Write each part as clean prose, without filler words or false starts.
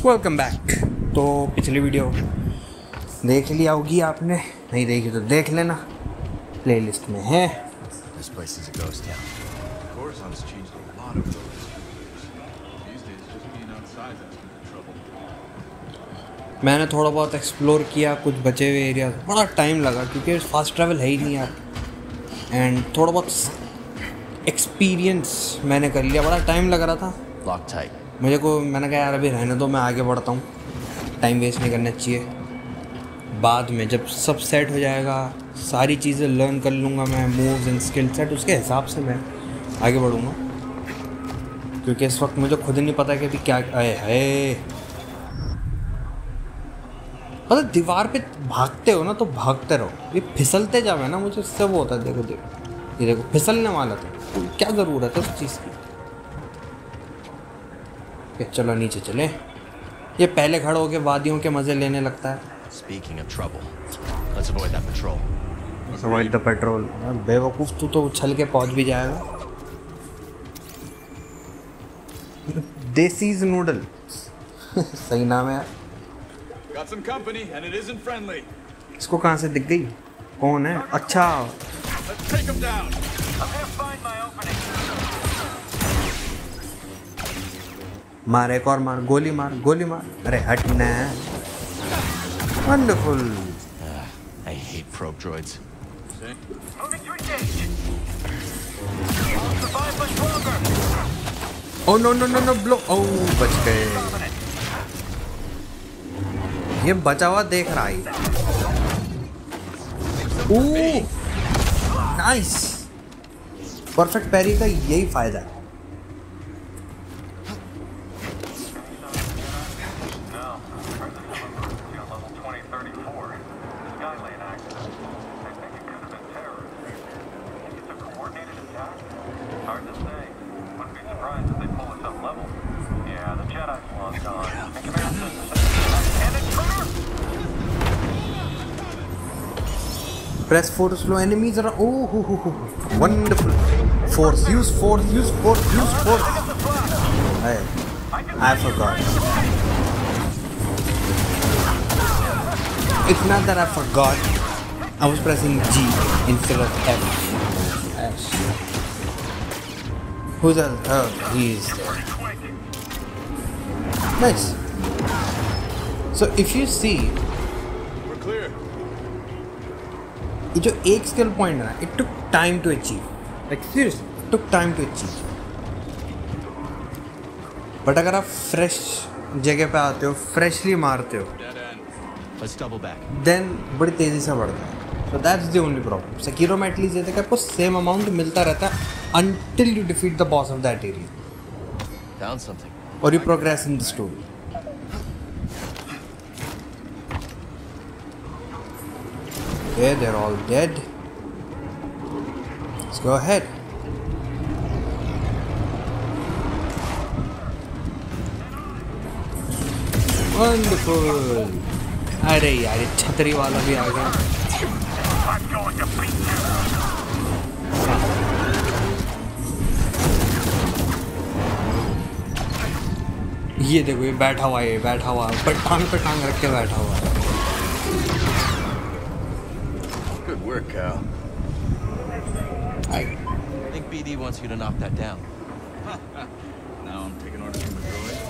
Welcome back. तो पिछली video देख लिया होगी आपने, नहीं देखी तो देख लेना, प्लेलिस्ट में है। This place is a ghost town. Coruscant's changed a lot over the last few years. These days, just being outside is trouble. मैंने थोड़ा बहुत एक्सप्लोर किया कुछ बचे हुए एरिया, बड़ा टाइम लगा क्योंकि फास्ट ट्रैवल है ही नहीं यार। एंड थोड़ा बहुत एक्सपीरियंस मैंने कर लिया, बड़ा टाइम लग रहा था Lock tight. मुझे को। मैंने कहा यार अभी रहने दो, मैं आगे बढ़ता हूँ, टाइम वेस्ट नहीं करना चाहिए। बाद में जब सब सेट हो जाएगा, सारी चीज़ें लर्न कर लूँगा मैं, मूव्स एंड स्किल सेट, उसके हिसाब से मैं आगे बढ़ूँगा। क्योंकि इस वक्त मुझे खुद नहीं पता कि अभी क्या है। मतलब दीवार पे भागते हो ना तो भागते रहो, ये फिसलते जाओ ना, मुझे इससे वो होता है। देखो देखो ये देखो फिसलने वाला था, तो क्या ज़रूरत है उस चीज़ की। चलो नीचे चले। ये पहले खड़े होके वादियों के मज़े लेने लगता है। Speaking of trouble, let's avoid that patrol. Avoid the petrol. बेवकूफ़ तू तो उछल के पहुंच भी जाएगा। देसीज नूडल सही नाम है यार। Got some company, and it isn't friendly. इसको कहाँ से दिख गई, कौन है? अच्छा Let's take them down. I'm gonna find my opening. मार, एक और मार, गोली मार, गोली मार। अरे हटना है। Wonderful. I hate probe droids. Moving to engage. Survive much longer. Oh no no no no blow. ओ बच गए। ये बचा हुआ देख रहा है। ओह नाइस, परफेक्ट पैरी का यही फायदा है। Press 4 to slow enemies around. Oh, wonderful. Force, use force, use force, use force. I forgot. It's not that I forgot. I was pressing G instead of F. Ash. Who's that? Oh, he's there. Nice. So if you see, We're clear. ये जो एक skill point है ना, it took time to achieve, like seriously it took time to achieve. But अगर आप fresh जगह पे आते हो, फ्रेशली मारते हो, Dead end. Let's double back. Then बड़ी तेज़ी से बढ़ता है। So that's the only problem. Sekiro में एटलीस्ट ये था कि आपको सेम अमाउंट मिलता रहता है until you defeat the boss of that area Found something. और you progress in the story. Okay, they're all dead. Let's go ahead. Wonderful. अरे यार ये छतरी वाला भी आ गया। I'm going to beat you. ये देखो ये बैठा हुआ है, ये बैठा हुआ है, पर टांग पे टांग रख के बैठा हुआ है। Good work, Cal. I think BD wants you to knock that down. Now I'm taking orders from a droid.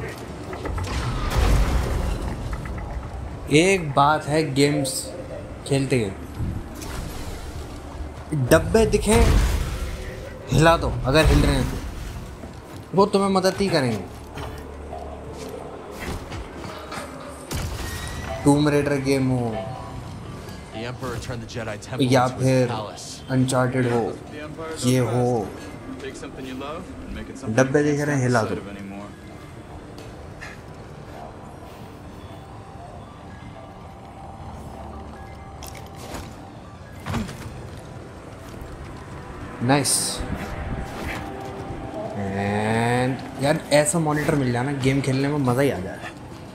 एक बात है गेम्स खेलते हैं, डब्बे दिखे हिला दो, अगर हिल रहे हैं तो वो तुम्हें मदद ही करेंगे। टूम रेडर गेम हो The Emperor turned the Jedi Temple या into his फिर palace. अनचार्टेड हो, The Empire's ये on the हो, rise. Take something you love and make it something डब्बे you दिख can't रहे हैं, stand हिला the दो। sight of anymore. Nice. And यार ऐसा मॉनिटर मिल जाना, गेम खेलने में मज़ा ही आ जाए।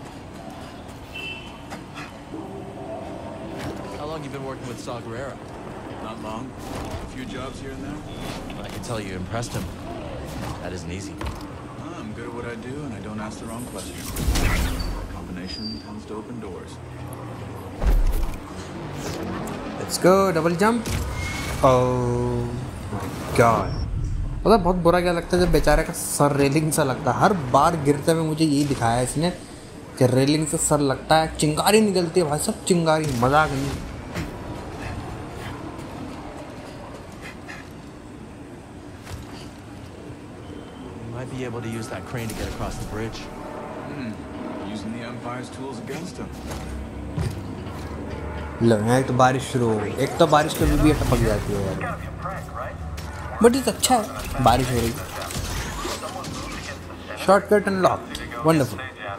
How long you been working with Saw Gerrera? Not long. A few jobs here and there. I can tell you impressed him. That isn't easy. I'm good at what I do, and I don't ask the wrong questions. Combination tends to open doors. Let's go, double jump. Oh my god, मतलब बहुत बुरा क्या लगता है जब बेचारे का sir railing सा लगता है। हर बार गिरते हुए मुझे यही दिखाया है इसने कि रेलिंग से सर लगता है, चिंगारी निकलती है भाई, सब चिंगारी, मजाक नहीं। Might be able to use that crane to get across the bridge. Using the Empire's tools against him. लो यहाँ एक तो बारिश शुरू हो गई, एक तो बारिश कभी भी टपक जाती है यार, बट ये अच्छा है बारिश हो रही। Shortcut unlocked, wonderful.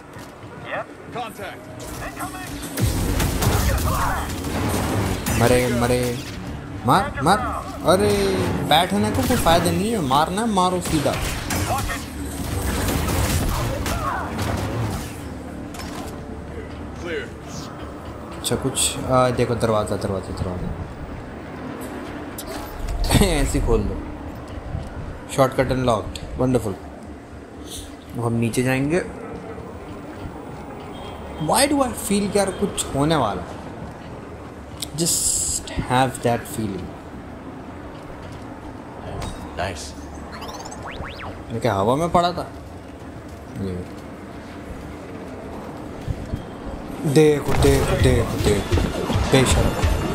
मरे मरे, मार मार, अरे बैठने को कोई फायदा नहीं है, मारना मारो सीधा। अच्छा कुछ देखो, दरवाज़ा दरवाज़ा दरवाज़ा ऐसे खोल दो। Shortcut unlocked, wonderful. अब हम नीचे जाएंगे। वाई डू आई फील कि यार कुछ होने वाला, just have that feeling. Nice. मैं क्या हवा में पड़ा था? देखो देखो देखो देखो, बेशर्म।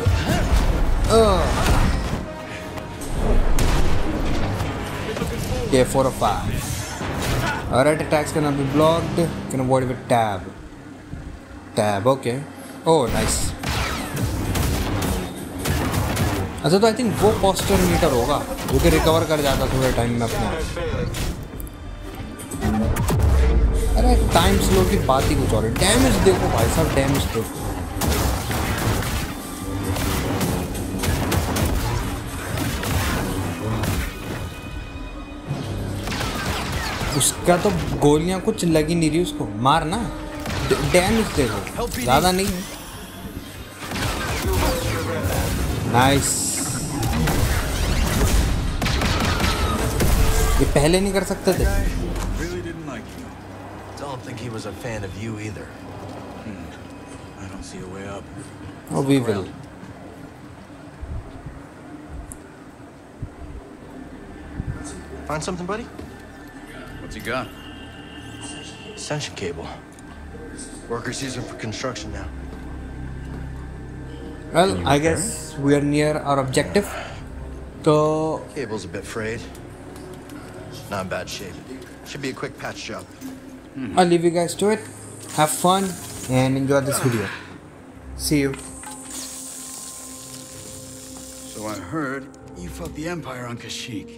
Yeah, 4 or 5. Alright, attacks cannot be blocked. Can avoid with tab. Tab, okay. Oh, nice. अच्छा तो आई थिंक वो पोस्टर मीटर होगा जो कि रिकवर कर जाता थोड़े टाइम में अपने। अरे टाइम स्लो की बात ही कुछ और है। डैमेज देखो भाई साहब, डैमेज देखो। उसका तो गोलियां कुछ लगी नहीं रही उसको, मारना। डैमेज देखो, ज़्यादा नहीं है। नाइस। ये पहले नहीं कर सकते थे। Really didn't like you. Don't think he was a fan of you either. I don't see a way up. Oh, we will. Find something, buddy? What's he got? Extension cable. Workers use them for construction now. Well, I guess we are near our objective. So Cable's a bit frayed. Not in bad shape. Should be a quick patch job. I'll leave you guys to it. Have fun and enjoy this video. See you. So I heard you fought the Empire on Kashyyyk.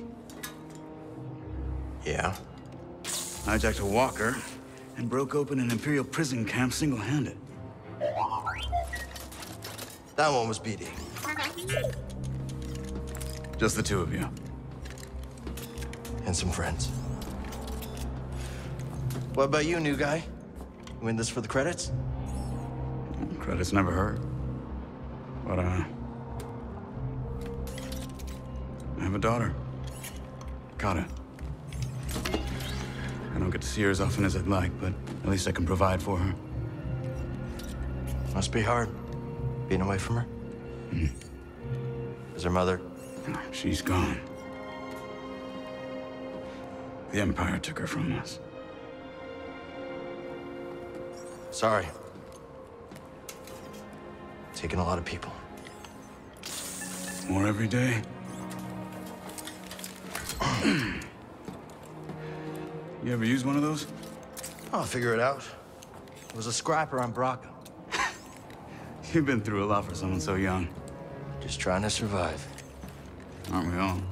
Yeah. Hijacked a walker and broke open an Imperial prison camp single-handed. That one was BD. Just the two of you. And some friends. What about you, new guy? You in this for the credits? Credits never hurt. But, I have a daughter. Kata. I don't get to see her as often as I'd like, but at least I can provide for her. Must be hard, being away from her. Is her mother? She's gone. The Empire took her from us. Sorry. Taking a lot of people. More every day. You ever use one of those? I'll figure it out. It was a scrapper on Braca. You've been through a lot for someone so young. Just trying to survive. Aren't we all?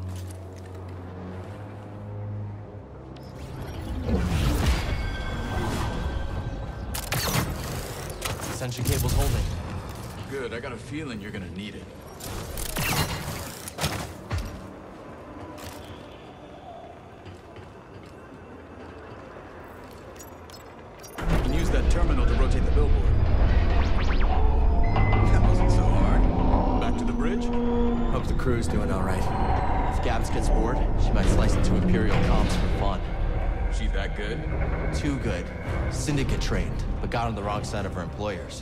Extension cable's holding. Good, I got a feeling you're gonna need it. You can use that terminal to rotate the billboard. That wasn't so hard. Back to the bridge? Hope the crew's doing all right. If Gabs gets bored, she might slice into Imperial comms for fun. She That good? Too good. Syndicate trained, but got on the wrong side of her employers.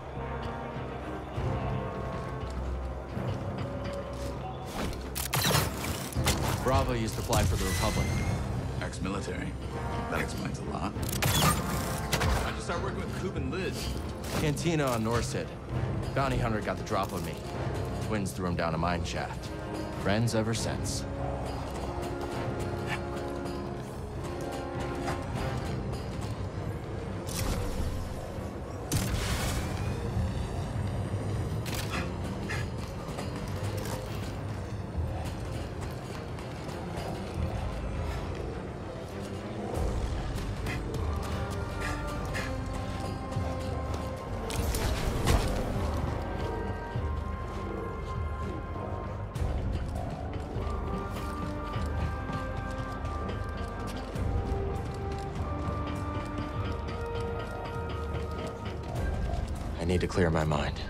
Bravo used to fly for the Republic. Ex-military. That explains a lot. I just started working with Coop and Liz. Cantina on Norset. Bounty hunter got the drop on me. Twins threw him down a mine shaft. Friends ever since. I need to clear my mind.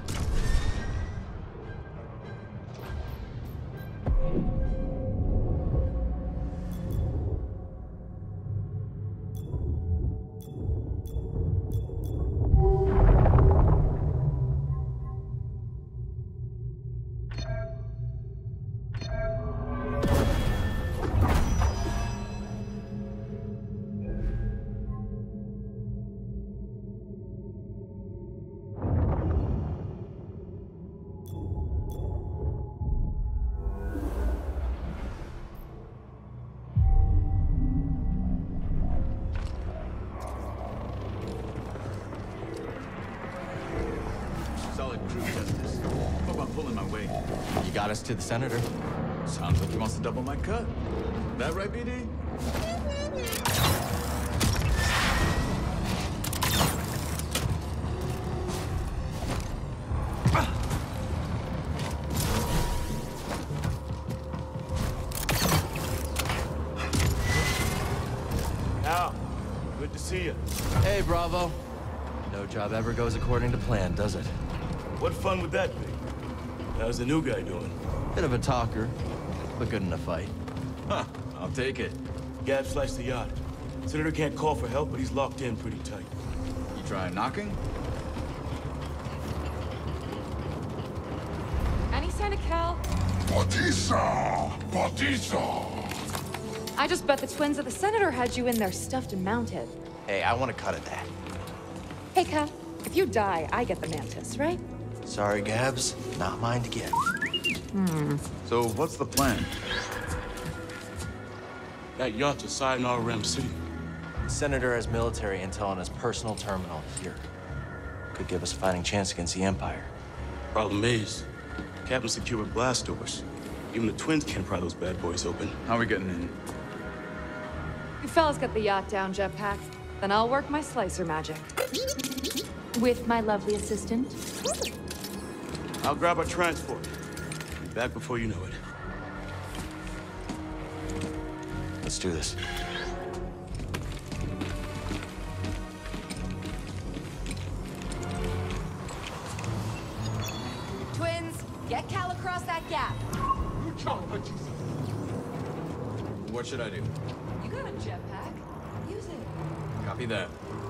Solid crew justice. How about pulling my weight? You got us to the senator. Sounds like he wants to double my cut. That right, BD? Al, good to see you. Hey, Bravo. No job ever goes according to plan, does it? What fun would that be? How's the new guy doing? Bit of a talker, but good in a fight. Huh, I'll take it. Gab sliced the yacht. Senator can't call for help, but he's locked in pretty tight. You try knocking? Any sign of Cal? Batista! Batista! I just bet the twins that the Senator had you in there stuffed and mounted. Hey, I want a cut of that. Hey, Cal, if you die, I get the mantis, right? Sorry, Gabs. Not mine to give. So what's the plan? That yacht's a Sayonara Ram City. The Senator has military intel on his personal terminal here. Could give us a fighting chance against the Empire. Problem is, Captain secured with blast doors. Even the twins can't pry those bad boys open. How are we getting in? You fellas get the yacht down, Jetpack. Then I'll work my slicer magic. With my lovely assistant. I'll grab our transport. Be back before you know it. Let's do this. Twins, get Cal across that gap. What should I do? You got a jetpack. Use it. Copy that.